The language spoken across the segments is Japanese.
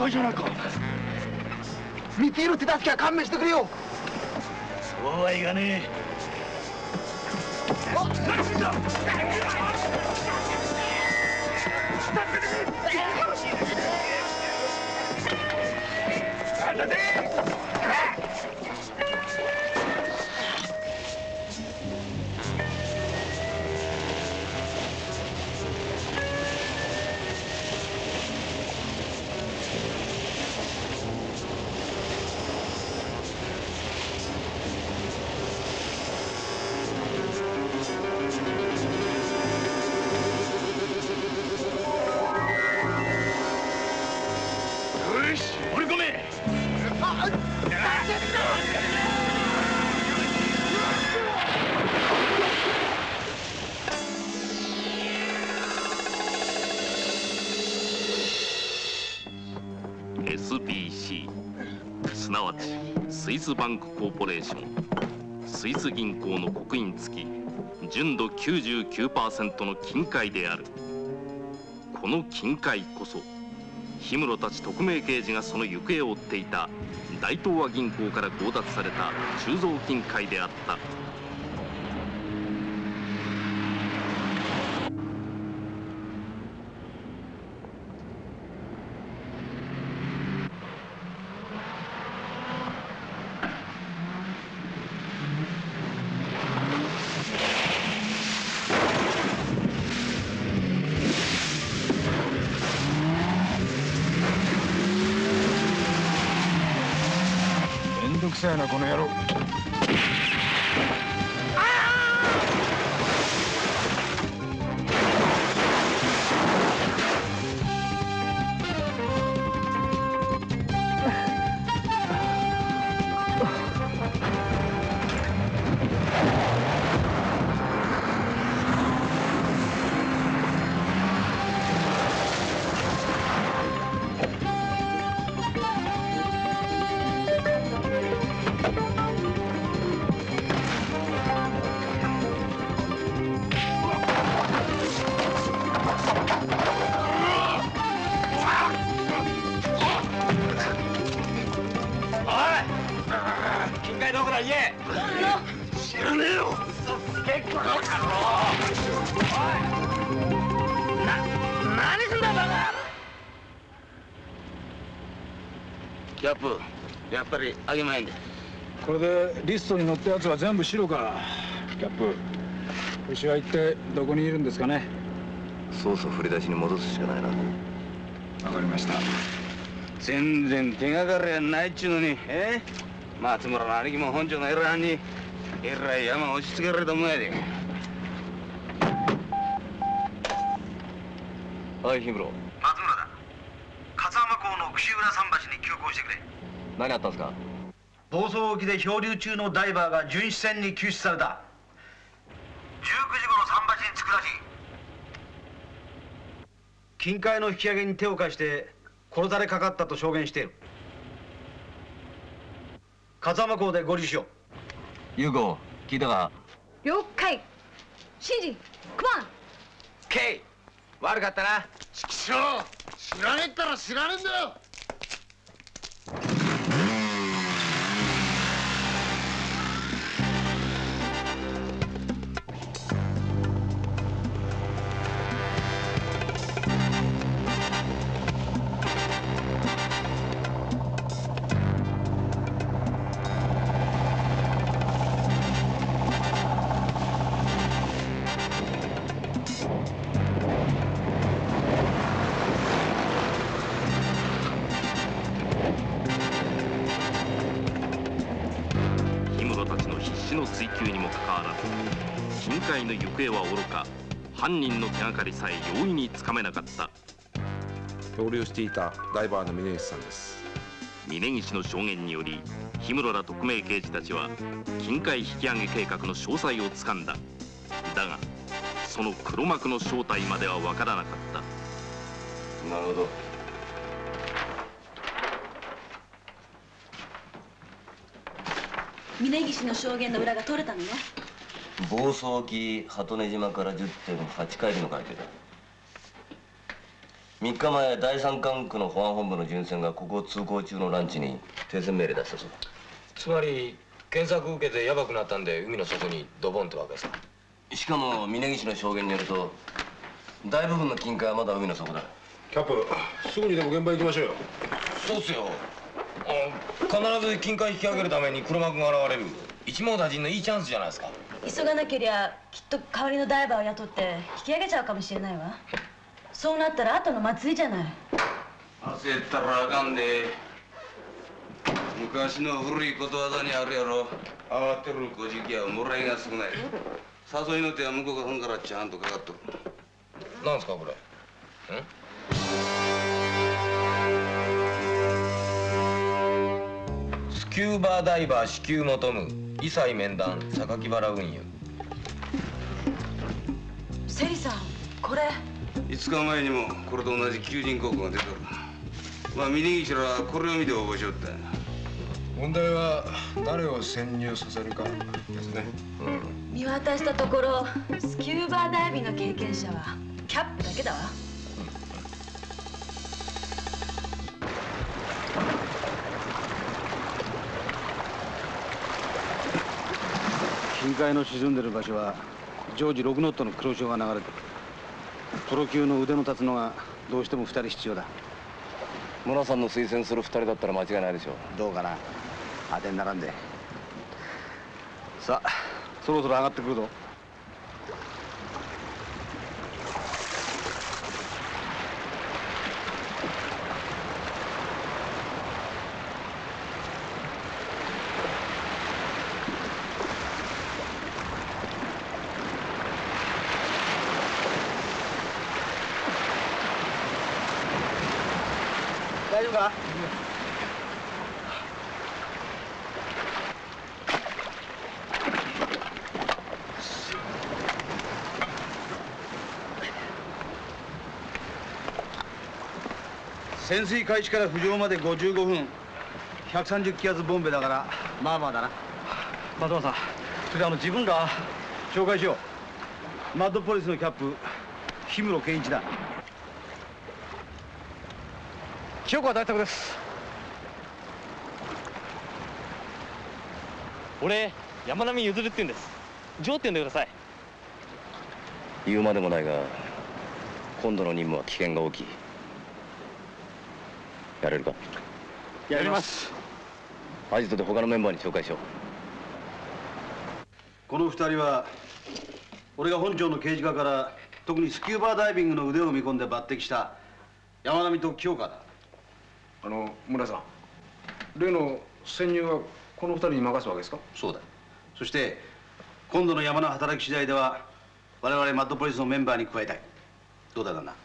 いじゃないか。見ている手助けは勘弁してくれよ。 そうはいかねえ。何すんだ。 SBC すなわちスイスバンクコーポレーション、スイス銀行の刻印付き純度 99% の金塊である。この金塊こそ氷室たち特命刑事がその行方を追っていた大東亜銀行から強奪された鋳造金塊であった。 めんどくさいなこの野郎。 キャップ、やっぱりあげまへんで。 これでリストに載ったやつは全部白か。キャップ、ホシは一体どこにいるんですかね。 捜査振り出しに戻すしかないな。 わかりました。 全然手がかりはないっちゅうのに、松村の兄貴も本庁の偉いにえらい山押し付けられたもんやで。 はい、氷室。 松村だ。勝浜港の串浦桟橋に急行してくれ。 何あったんですか？ 房総沖で漂流中のダイバーが巡視船に救出された。19時頃桟橋に着くらしい。金塊の引き上げに手を貸して殺されかかったと証言している。勝浜港で合流しよう。 優子、聞いたか？ 了解。シンジ、クマン。 ケイ、悪かったな。 ちくしょう、知らねえったら知らねえんだよ。 追及にもかかわらず金塊の行方はおろか、犯人の手がかりさえ容易につかめなかった。 漂流していたダイバーの峯岸さんです。 峯岸の証言により氷室ら特命刑事たちは金塊引き上げ計画の詳細をつかんだ。だがその黒幕の正体までは分からなかった。 なるほど。 峯岸の証言の裏が取れたのね。 房総沖鳩根島から 10.8 海里の海底だ。 3日前第三管区の保安本部の巡船がここを通行中のランチに停船命令出したそうだ。 つまり検索受けてヤバくなったんで海の底にドボンってわけですか。 しかも峯岸の証言によると大部分の金塊はまだ海の底だ。 キャップすぐにでも現場行きましょうよ。 そうっすよ。必ず金塊引き上げるために黒幕が現れる一網打尽のいいチャンスじゃないですか。 急がなけりゃきっと代わりのダイバーを雇って引き上げちゃうかもしれないわ。そうなったら後の祭りじゃない。 焦ったらあかんで。昔の古いことわざにあるやろ。慌てる小じきはもらいが少ない。誘いの手は向こうが踏んからちゃんとかかっとる。なんすかこれ。スキューバーダイバー至急求む異彩面談榊原運輸。 セリさんこれ 5日前にもこれと同じ求人広告が出てる。まあ峯岸らはこれを見て応募しよった。 問題は誰を潜入させるかですね。 見渡したところスキューバーダイビングの経験者はキャップだけだわ。 近海の沈んでる場所は常時6ノットの黒潮が流れてる。プロ級の腕の立つのがどうしても2人必要だ。 村さんの推薦する2人だったら間違いないでしょう。 どうかな、当てにならんで。さあそろそろ上がってくるぞ。 大丈夫か？ 潜水開始から浮上まで55分、130気圧ボンベだからまあまあだな。松本さん、それで自分ら紹介しよう。マッドポリスのキャップ氷室健一だ。清子は大作です。 俺山並譲るって言うんです。ジョーって呼んでください。 言うまでもないが今度の任務は危険が大きい。やれるか？ やります。 アジトで他のメンバーに紹介しよう。 この2人は俺が本庁の刑事課から特にスキューバーダイビングの腕を見込んで抜擢した山並と清香だ。 村さん、例の潜入はこの2人に任すわけですか？ そうだ。そして今度の山の働き次第では我々マッドポリスのメンバーに加えたい。どうだ旦那？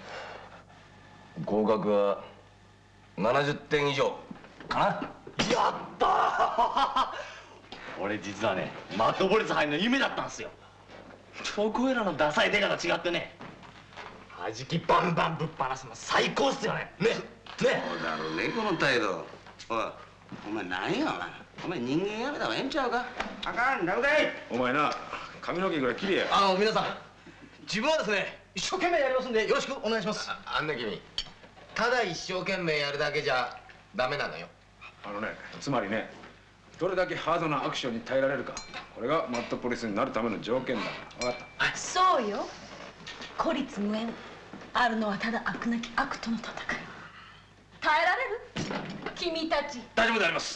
合格は70点以上かな。 やったー俺実はねマッドポリス入るの夢だったんですよ。そこいらのダサいデカと違ってね、はじきバンバンぶっ放すの最高っすよね。ねそうだろうねこの態度。お前何やお前人間やめた方がええんちゃうか。あかんダメかい。 お前な、髪の毛ぐらい綺麗や。 皆さん自分はですね一生懸命やりますんでよろしくお願いします。 あんな君ただ一生懸命やるだけじゃダメなのよ。 つまりね、どれだけハードなアクションに耐えられるか、これがマッドポリスになるための条件だ。分かった？ そうよ。孤立無縁。あるのはただ悪なき悪との戦い。耐えられる？君たち。 大丈夫であります。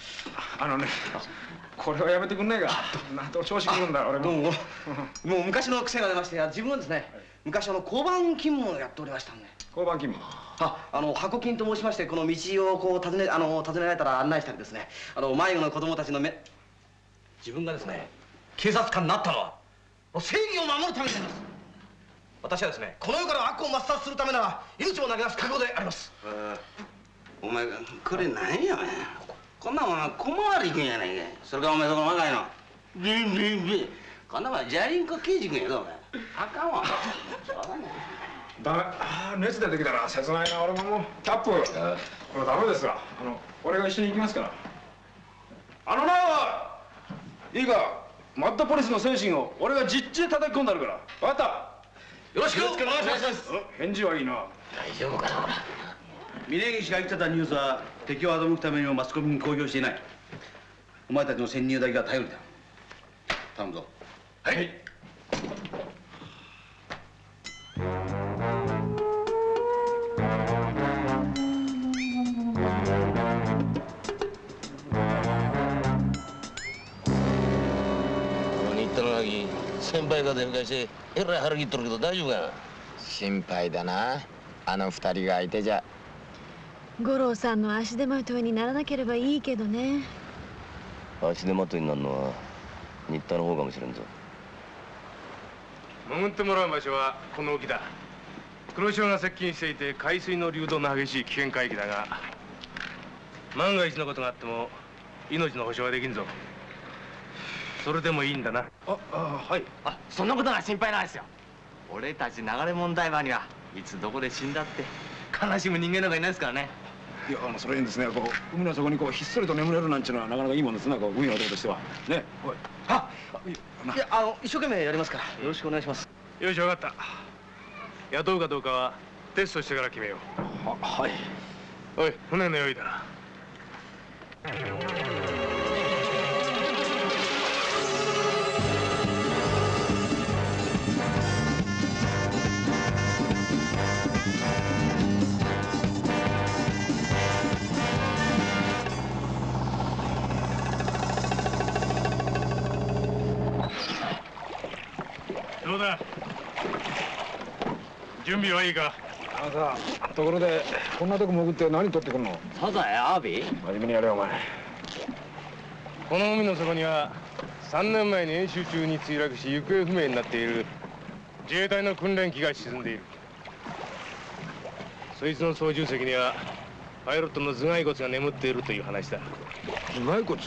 これはやめてくんねえか。なんと調子くるんだ俺も。 もう昔の癖が出まして、自分はですね昔交番勤務をやっておりましたんで。 交番勤務？ 箱金と申しまして、この道をこう尋ねられたら案内したりですね、迷子の子供たちの自分がですね警察官になったのは正義を守るためにあります。私はですねこの世から悪を抹殺するためなら命も投げ出す覚悟であります。 お前これ何やお前。こんなもん小回り君やないかい。それからお前そこの若いのこんなもんジャリンコ刑事君やぞお前。あかんわ。そうだね。 ダメ。熱出てきたら切ないな。俺ももうキャップこれダメですわ。俺が一緒に行きますから。いいか、マッドポリスの精神を俺が実地で叩き込んであるから。分かった？ よろしくお願いします。 返事はいいな。 大丈夫かなほら。 峯岸が言ってたニュースは敵を欺くためにもマスコミに公表していない。お前たちの潜入だけが頼りだ。頼むぞ。 はい。 新田の凪先輩が出迎えしてえらい腹切っとるけど大丈夫かな。 心配だな。あの二人が相手じゃ。 五郎さんの足手まといにならなければいいけどね。 足手まといになるのは新田の方かもしれんぞ。 潜ってもらう場所はこの沖だ。黒潮が接近していて海水の流動の激しい危険海域だが、万が一のことがあっても命の保証はできんぞ。それでもいいんだな。はい。 そんなことは心配ないですよ。俺たち流れ問題場にはいつどこで死んだって悲しむ人間なんかいないですからね。 いやそれにですね、海の底にひっそりと眠れるなんちゅうのはなかなかいいもんですな、海の男としては。ね。 いや一生懸命やりますからよろしくお願いします。 よし、分かった。雇うかどうかはテストしてから決めよう。はい。おい、船の用意だ。どうだ、準備はいいか。ところでこんなとこ潜って何取ってくるの？ サザエ、アワビ？ 真面目にやれよお前。この海の底には3年前に演習中に墜落し行方不明になっている自衛隊の訓練機が沈んでいる。そいつの操縦席にはパイロットの頭蓋骨が眠っているという話だ。頭蓋骨？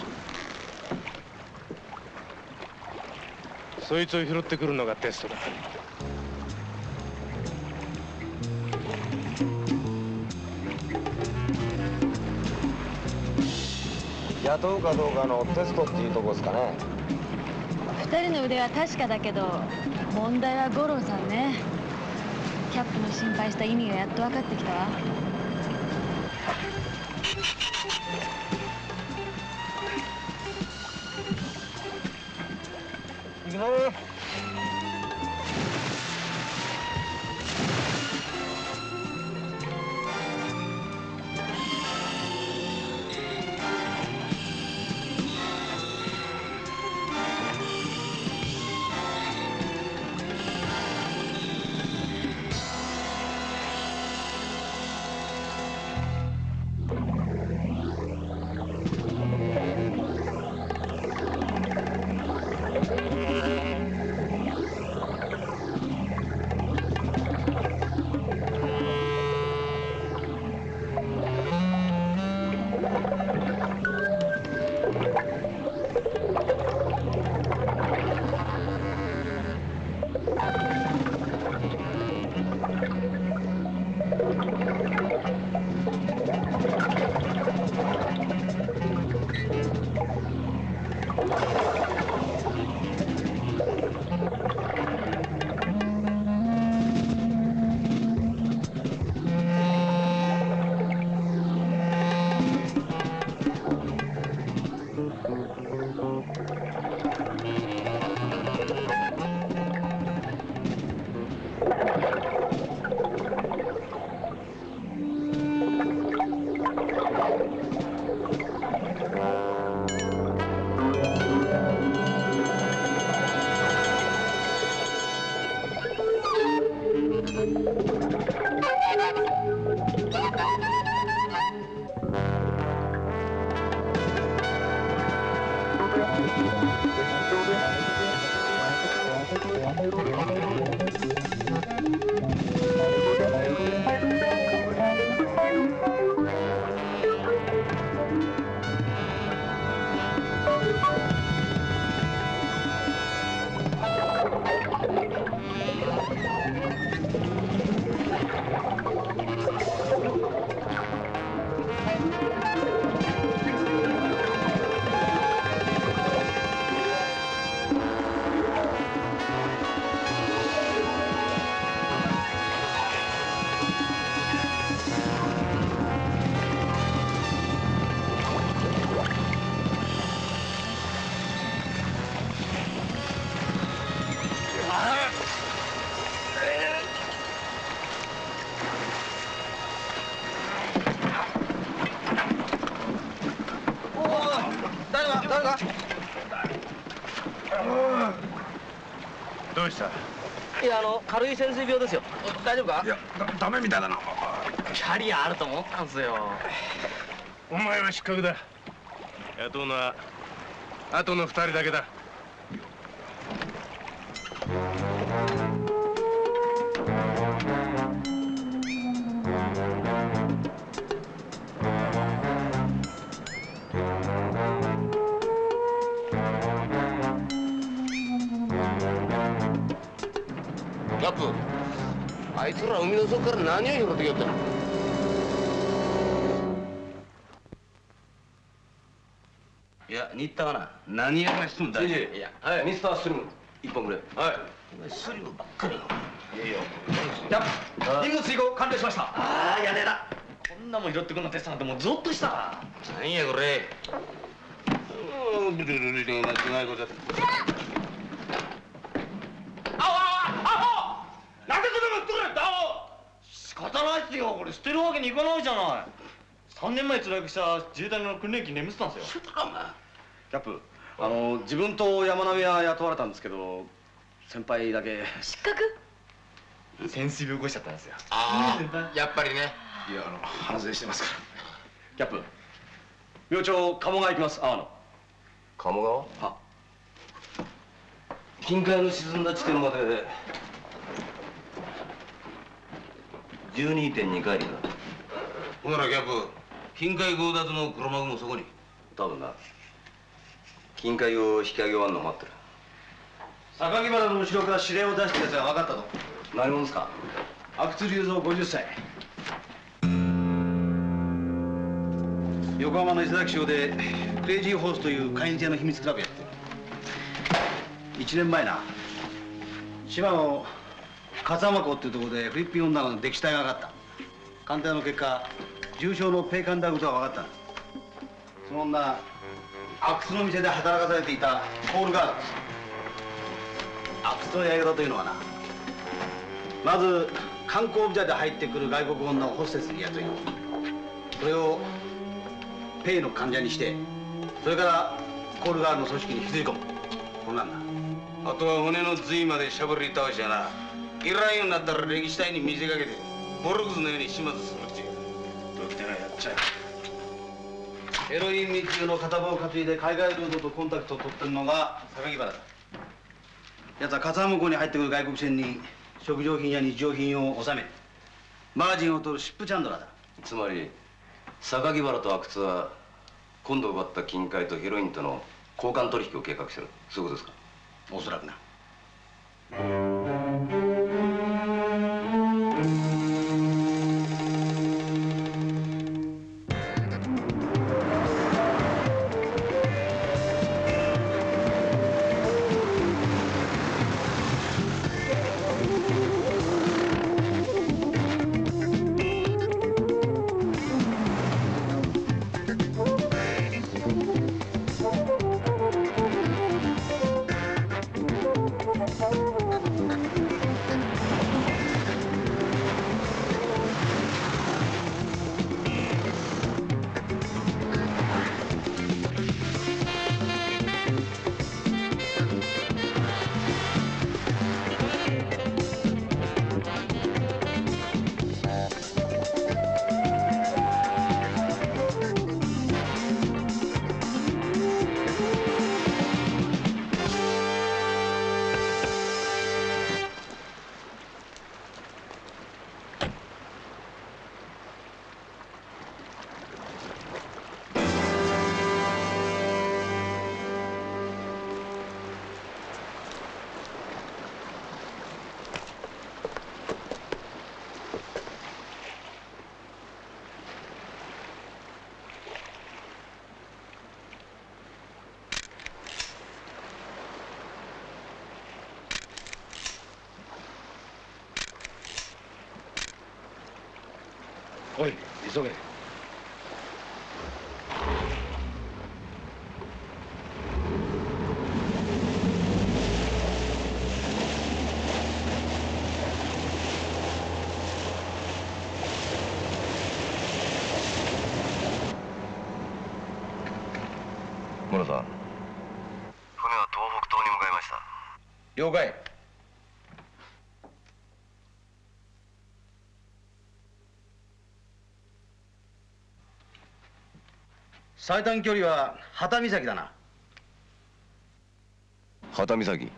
そいつを拾ってくるのがテストだ。 雇うかどうかのテストっていうとこですかね。 二人の腕は確かだけど問題は五郎さんね。キャップの心配した意味がやっと分かってきたわ。 行くぞ。 どうした？ いや軽い潜水病ですよ。大丈夫か？ いやダメみたいだな。 キャリアあると思ったんすよ。 お前は失格だ。雇うのはあとの2人だけだ。 キャップ、あいつら海の底から何を拾ってきよったの？いや、新田はな、何やらしても大丈夫。いや、はい、ミスタースリム、一本くれ。はい。お前スリムばっかり。いいよ。 キャップ、任務遂行完了しました。ああ、やねえな。こんなもん拾ってくんのテストなんてもうゾッとしたわ。 なんやこれ。間違いござった。 なんでこんなもん取れた仕方ないっすよ。これ捨てるわけにいかないじゃない。3年前墜落した自衛隊の訓練機眠ってたんですよ。キャップ、自分と山並は雇われたんですけど、先輩だけ失格。 潜水病起こしちゃったんですよ。 ああ、やっぱりね。 いや反省してますから。 キャップ、明朝鴨川行きます。阿波野。 鴨川？ は。 近海の沈んだ地点まで 12.2 海里だ。ほならキャップ、近海強奪の黒幕もそこに。 多分な。 近海を引き上げ終わんの待ってる。 榊原の後ろから指令を出したやつが分かったと。 何者ですか？ 阿久津隆三50歳。横浜の伊勢崎町でクレイジーホースという会員制の秘密クラブやってる。1年前な、島の勝浜港っていうところでフィリピン女の溺死体が分かった。鑑定の結果、重傷のペイカンであることが分かった。その女、阿久津の店で働かされていたコールガールです。阿久津のやり方というのはな、まず観光ビザで入ってくる外国女をホステスに雇い、それをペイの患者にして、それからコールガールの組織に引きずり込む。こんなんだ。 あとは骨の髄までしゃぶり倒しやな。いらんようになったら歴史体に見せかけてボルクスのように始末するっていう。 どうきてなやっちゃう。ヘロイン密輸の片棒を担いで海外ルートとコンタクトを取ってるのが榊原だ。やつは勝浜港に入ってくる外国船に食料品や日用品を納め、マージンを取るシップチャンドラーだ。 つまり榊原と阿久津は今度奪った金塊とヘロインとの交換取引を計画してる。そういうことですか？ おそらくな。おい、急げ。 村さん、船は東北東に向かいました。 了解。 最短距離は旗岬だな。 旗岬。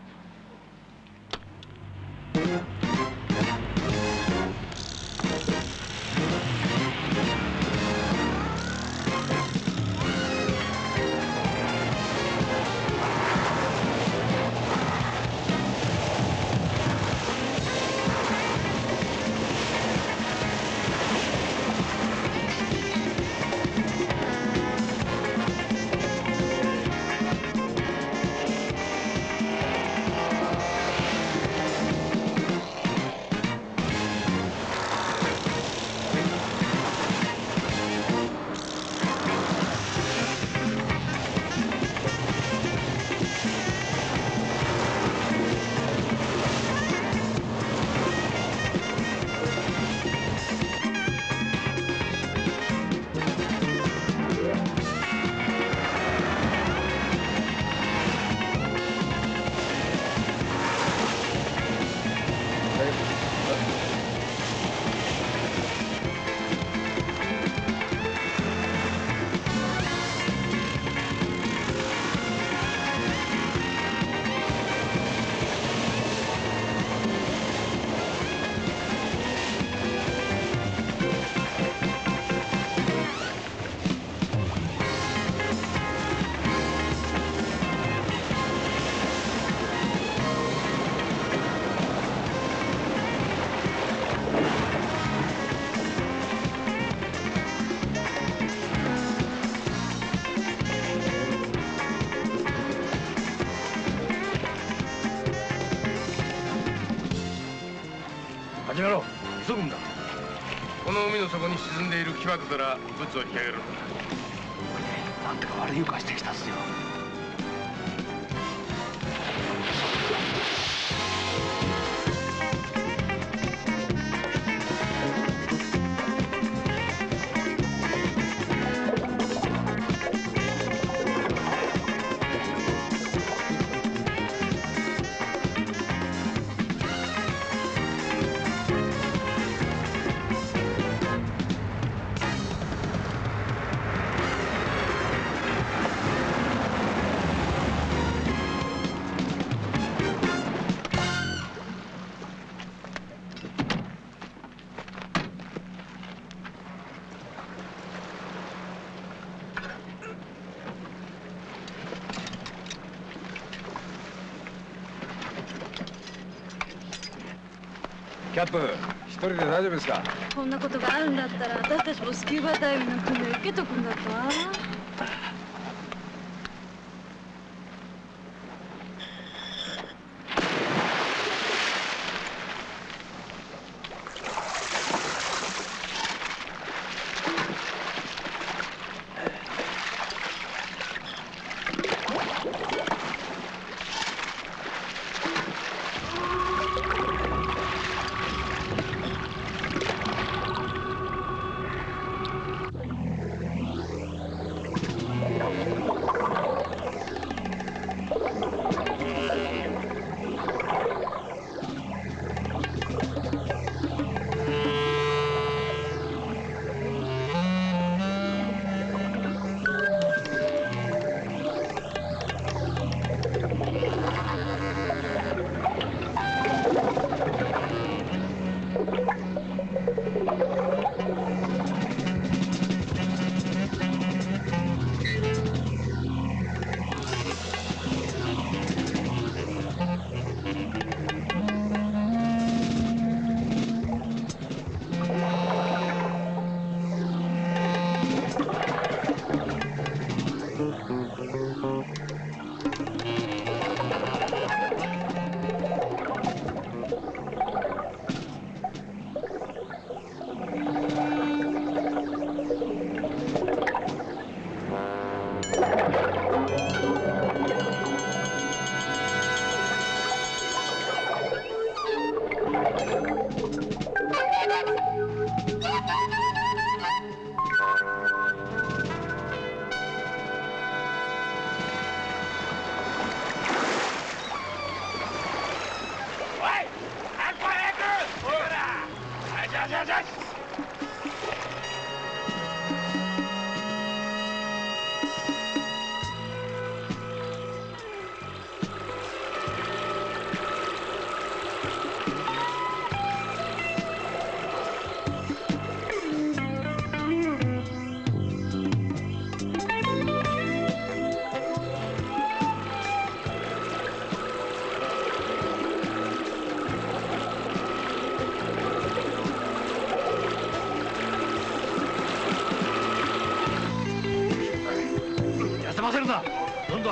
始めろ。急ぐんだ。この海の底に沈んでいる木箱からブツを引き上げるんだ。 なんとか悪い床してきたっすよ。 キャップ、一人で大丈夫ですか？ こんなことがあるんだったら私たちもスキューバダイビングの訓練受けとくんだとは。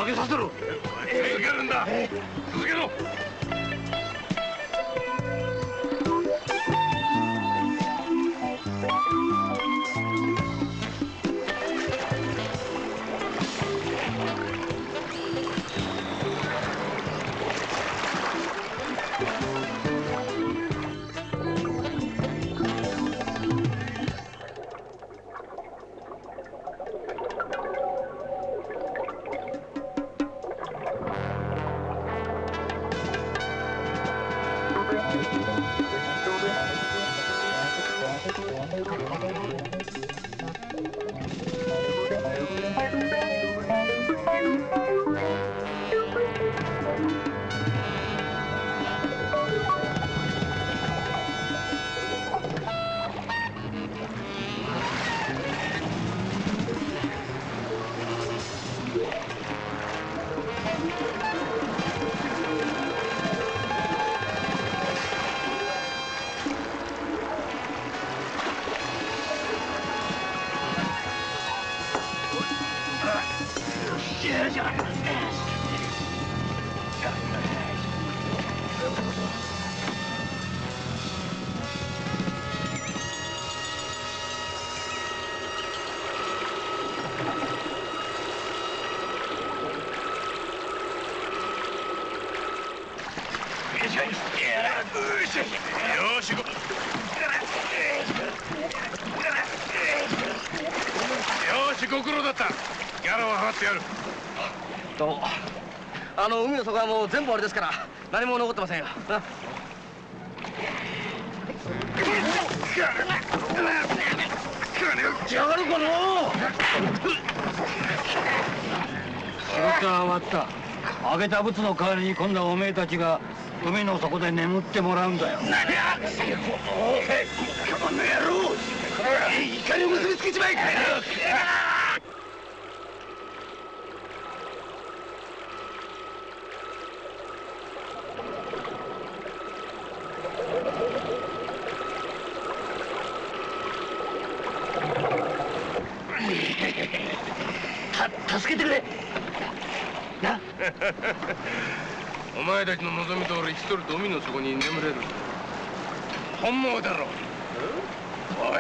げさせろ。続けるんだ。続けろ。よし、よし、ご苦労だった。ギャラは払ってやる。 どうも。海の底はもう全部終わりですから何も残ってませんよ。な。 金やがるかの。 仕事は終わった。あげた物の代わりに今度はおめえたちが海の底で眠ってもらうんだよ。 何やこの野郎、いかに結びつけちまいかい。 助けてくれ。な。 お前たちの望み通り一人で海の底に眠れる。本望だろ。おい。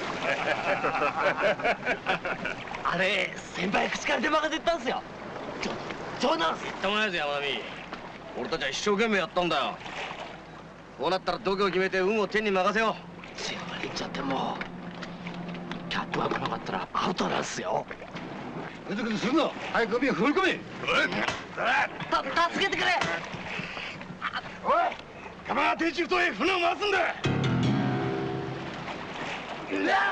あれ先輩口から出まかせたんすよ。冗談っす。 言ってもないぞ山並。俺たちは一生懸命やったんだよ。こうなったら度胸を決めて運を天に任せよう。 先輩言っちゃってもキャットが来なかったらアウトなんすよ。 ぐずぐずするな。早く海を踏み込め。 助けてくれ。 おい、玉川定中島へ船を回すんだ。 うわ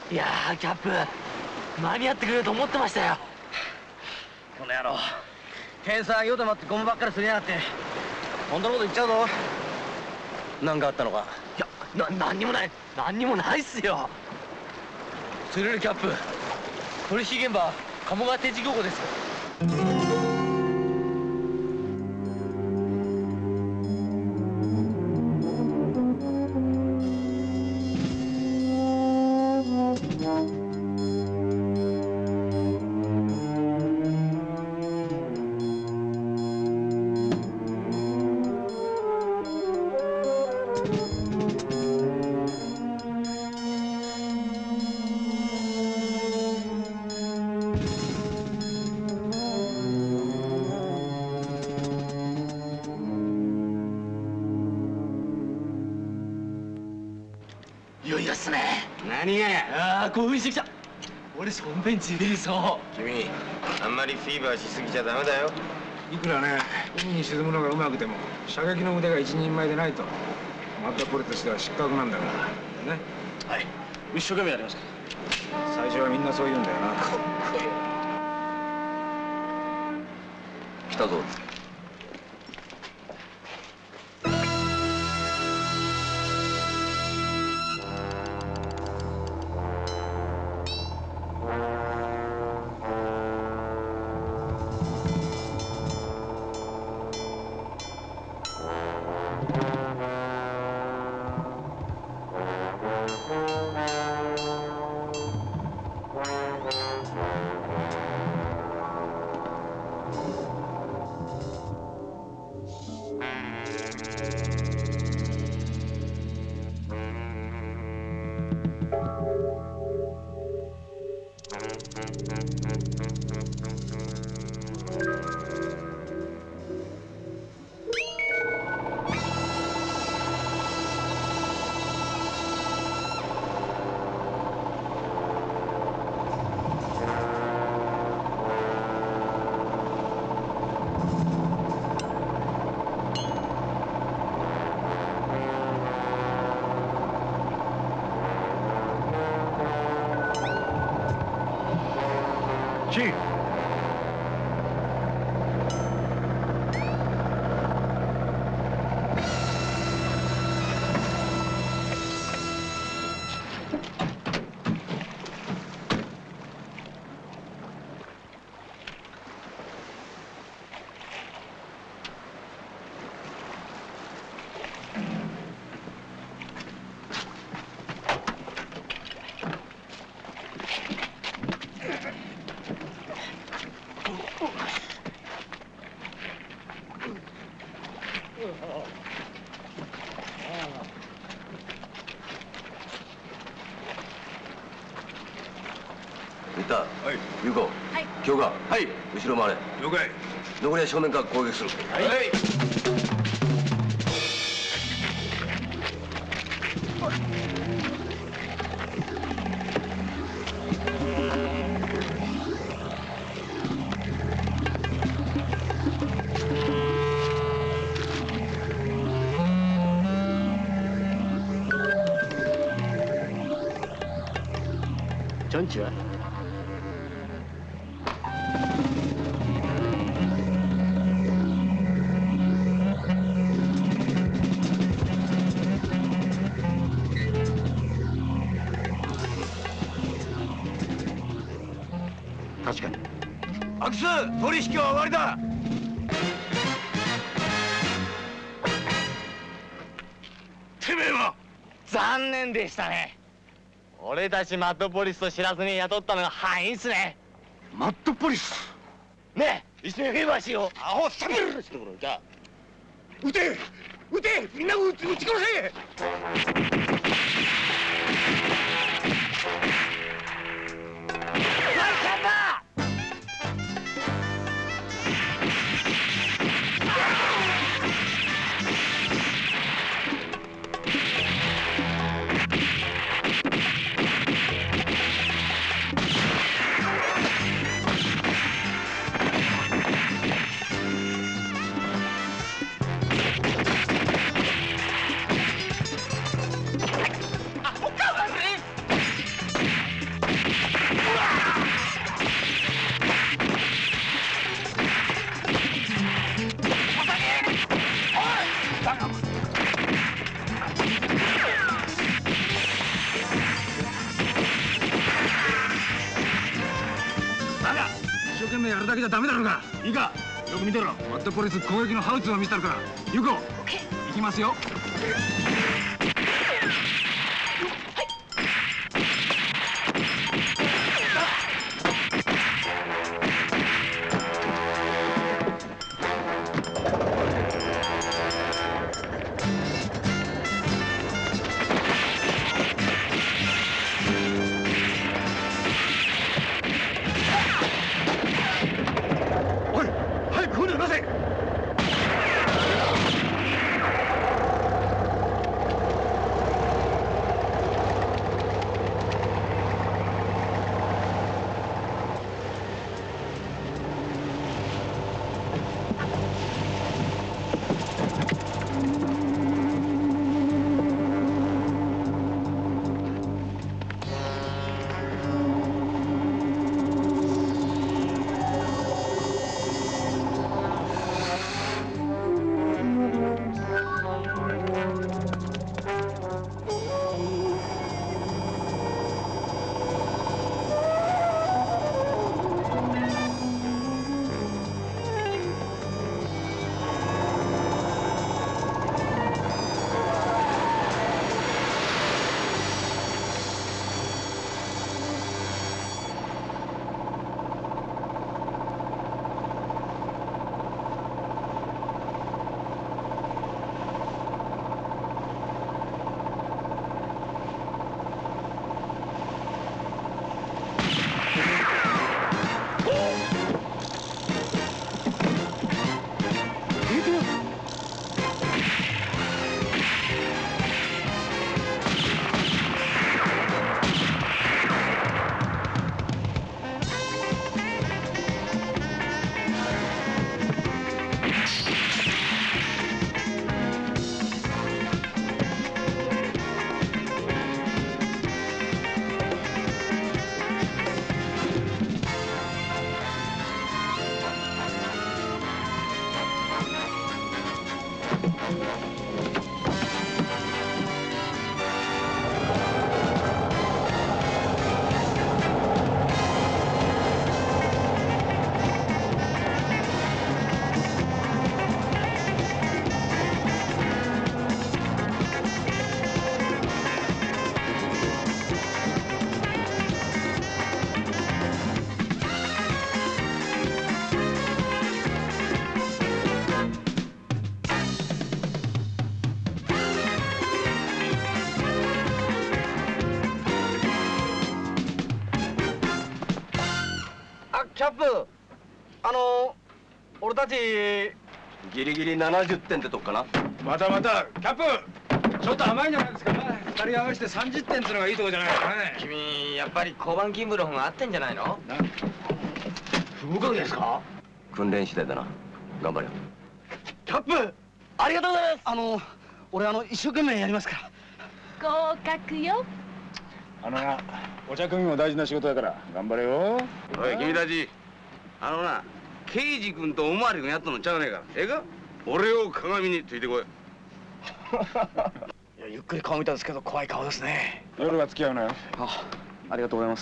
いやー、キャップ間に合ってくれると思ってましたよ。 この野郎天才上げようと待ってゴムばっかりすりやがって本当のこと言っちゃうぞ。何かあったのか？ いや、何にもないっすよ。それよりキャップ、取引現場鴨川定時漁港です。いよいよっすね。 何がや。 ああ、興奮してきた。俺しょんべんちびりそう。 君あんまりフィーバーしすぎちゃダメだよ。 いくらね海に沈むのがうまくても射撃の腕が一人前でないとまたこれとしては失格なんだからね。 はい、一生懸命やりますから。 最初はみんなそう言うんだよな。 来たぞ。 チーいた。はい。優子。はい。京川。はい。後ろ回れ。 了解。 残りは正面から攻撃する。 はい。 ジョンチは確かに。阿久津、取引は終わりだ。てめえは。 残念でしたね。俺たちマッドポリスと知らずに雇ったのが範囲っすね。 マッドポリス。 ねえ、一緒にフィーバーしよう。 アホしゃべるしてこれじゃあ。撃て撃て、みんな撃ち殺せ。 れだけじゃダメだろうが。いいか、よく見てろ。マッドポリス攻撃のハウツを見せたるから。ユコ、行きますよ。 キャップ、俺たちギリギリ70点ってとこかな。 またまた、キャップちょっと甘いんじゃないですか。2人合わせて30点ってのがいいとこじゃないですかね。 君やっぱり交番勤務の方が合ってんじゃないの？ 不合格ですか？ 訓練次第だな。頑張れよ。 キャップ、ありがとうございます。俺一生懸命やりますから。 合格よ。 な、お茶組も大事な仕事だから頑張れよ。 おい君たち、刑事君とおまわり君やったのちゃうねえから。ええか？俺を鏡についてこい。 いや、ゆっくり顔見たんですけど怖い顔ですね。 夜は付き合うなよ。 ありがとうございます。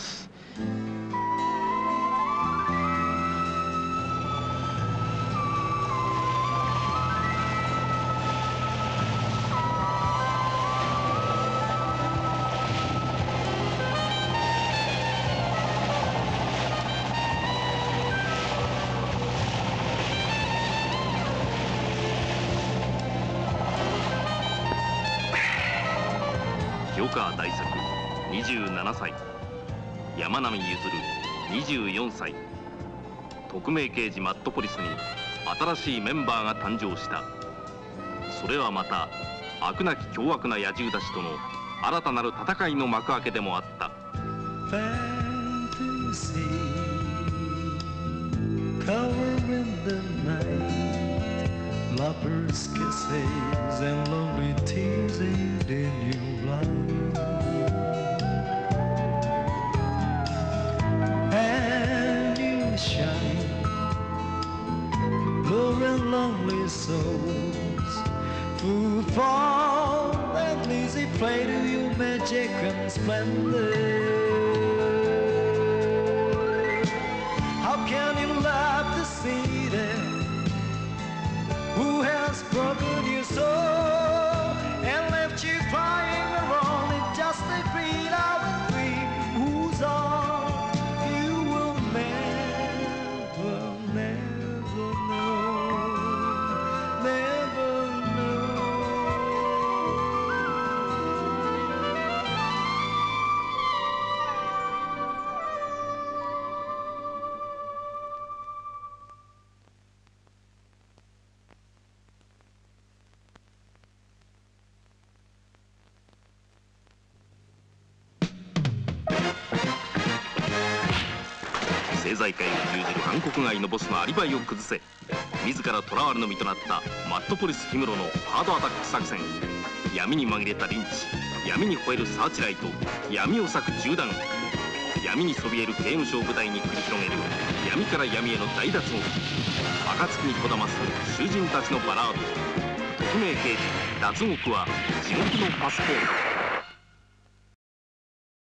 清川大作27歳、山並譲24歳、特命刑事マッドポリスに新しいメンバーが誕生した。それはまた飽くなき凶悪な野獣たちとの新たなる戦いの幕開けでもあった。 Lovers' kisses and lonely teasing in your life, and you shine, poor and lonely souls, food for and easy play to you magic and splendor. How can you love 経済界を牛耳る暗黒街のボスのアリバイを崩せ。自ら囚われの身となったマットポリス・ヒムロのハードアタック作戦。闇に紛れたリンチ、闇に吠えるサーチライト、闇を裂く銃弾。闇にそびえる刑務所を舞台に繰り広げる闇から闇への大脱獄。暁にこだます囚人たちのバラード。匿名刑事脱獄は地獄のパスポート。